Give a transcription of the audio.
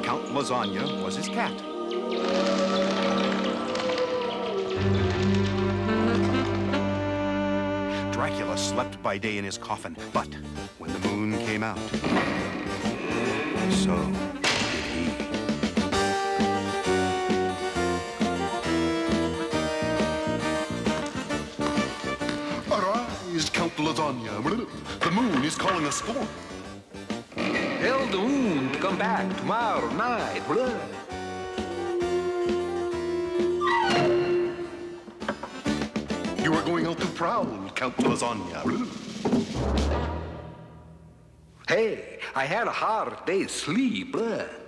Count Lasagna was his cat. Dracula slept by day in his coffin, but when the moon came out, so did he. Arise, Count Lasagna. The moon is calling us forth. Tell the moon to come back tomorrow night. You are going out to prowl, Count Lasagna. Hey, I had a hard day's sleep.